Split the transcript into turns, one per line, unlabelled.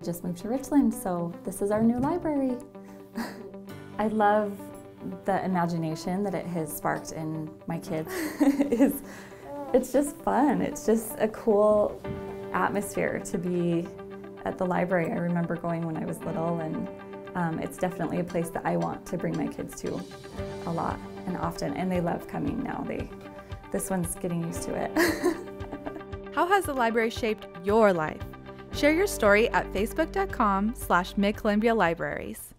Just moved to Richland, so this is our new library. I love the imagination that it has sparked in my kids. It's just fun. It's just a cool atmosphere to be at the library. I remember going when I was little, and it's definitely a place that I want to bring my kids to a lot and often, and they love coming now. This one's getting used to it.
How has the library shaped your life? Share your story at facebook.com/MidColumbia Libraries.